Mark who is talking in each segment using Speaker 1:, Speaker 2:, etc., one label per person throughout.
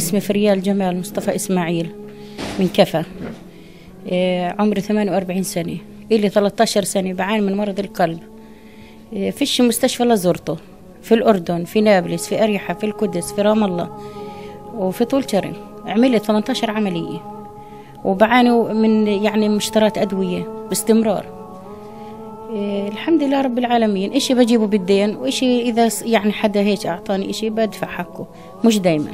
Speaker 1: اسمي فريال جمال مصطفى إسماعيل من كفا. عمري 48 سنة، إلي 13 سنة بعاني من مرض القلب. فيش مستشفى لا زرته، في الأردن، في نابلس، في أريحة، في القدس، في رام الله، وفي طول شرم. عملت 18 عملية وبعاني من يعني مشترات أدوية باستمرار. الحمد لله رب العالمين. إشي بجيبه بالدين، وإشي إذا يعني حدا هيك أعطاني إشي بدفع حقه، مش دايما.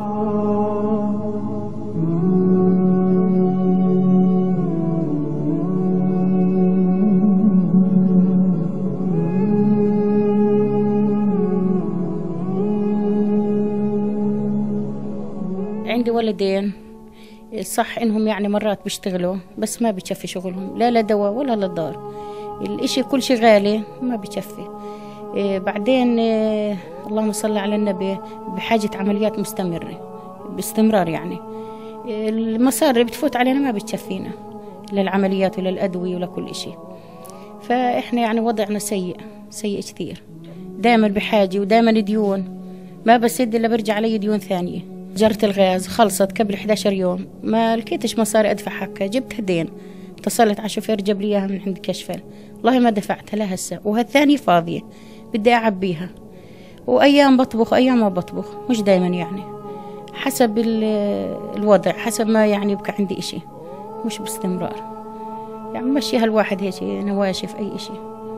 Speaker 1: عندي ولدين، صح إنهم يعني مرات بيشتغلوا بس ما بتشفي شغلهم، لا دواء ولا للدار. الإشي كل شيء غالي ما بتشفي. بعدين اللهم صل على النبي، بحاجة عمليات مستمرة باستمرار. يعني المصاري بتفوت علينا ما بتشفينا للعمليات ولا الأدوية ولا كل إشي. فإحنا يعني وضعنا سيء كثير، دائما بحاجة ودائما ديون، ما بسد إلا برجع علي ديون ثانية. جرة الغاز خلصت قبل 11 يوم، ما لقيتش مصاري أدفع حقها، جبتها دين. اتصلت على شوفير جاب لي إياها من عند كشفل، والله ما دفعتها لا هسه، وهالثانية فاضية بدي أعبيها. وأيام بطبخ أيام ما بطبخ، مش دايما يعني، حسب الوضع، حسب ما يعني يبقى عندي إشي، مش باستمرار. يعني مشي هالواحد هيك نواشف أي إشي.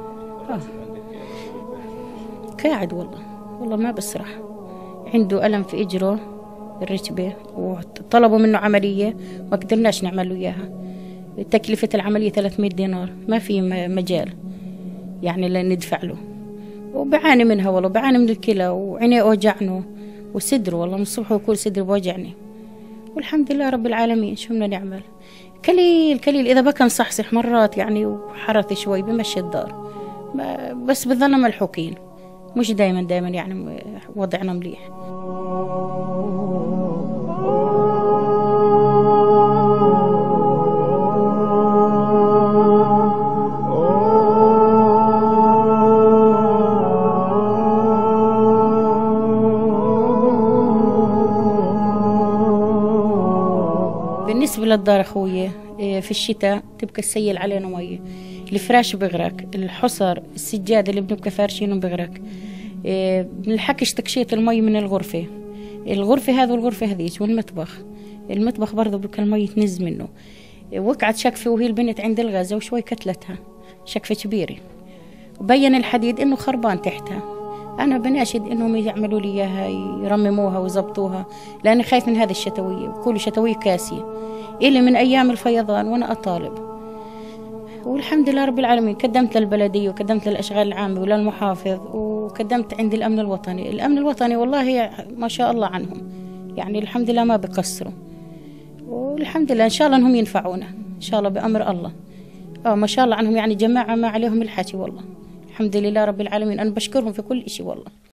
Speaker 1: قاعد والله ما بسرح. عنده ألم في إجره الركبة، وطلبوا منه عملية ما قدرناش نعمل له إياها. تكلفة العملية 300 دينار، ما في مجال يعني لندفع له. وبعاني منها والله، بعاني من الكلى، وعينيه أوجعنه، وصدره والله من الصبح وكل صدري بوجعني. والحمد لله رب العالمين. شو بدنا نعمل؟ كليل إذا بكى مصحصح مرات يعني، وحرث شوي بمشي الدار، بس بظلنا ملحوقين، مش دايما يعني وضعنا مليح. بالنسبة للدار أخويا، في الشتاء تبقى السيل علينا مية، الفراش بغرق، الحصر، السجاد اللي بنبقى فارشينهم بغرق. بنلحقش تكشيط المي من الغرفة هذا والغرفة هذيك، المطبخ برضه بكل المي تنز منه. وقعت شقفة وهي البنت عند الغازة وشوي كتلتها، شقفة كبيرة، وبين الحديد إنه خربان تحتها. أنا بناشد إنهم يعملوا لي إياها، يرمموها ويزبطوها، لأني خايف من هذه الشتوية، وكل شتوية كاسية إلي من أيام الفيضان وأنا أطالب. والحمد لله رب العالمين، قدمت للبلدية وقدمت للأشغال العامة وللمحافظ، وقدمت عند الأمن الوطني والله ما شاء الله عنهم، يعني الحمد لله ما بقصروا. والحمد لله إن شاء الله أنهم ينفعونا إن شاء الله بأمر الله. ما شاء الله عنهم، يعني جماعة ما عليهم الحكي والله. الحمد لله رب العالمين، أنا بشكرهم في كل إشي والله.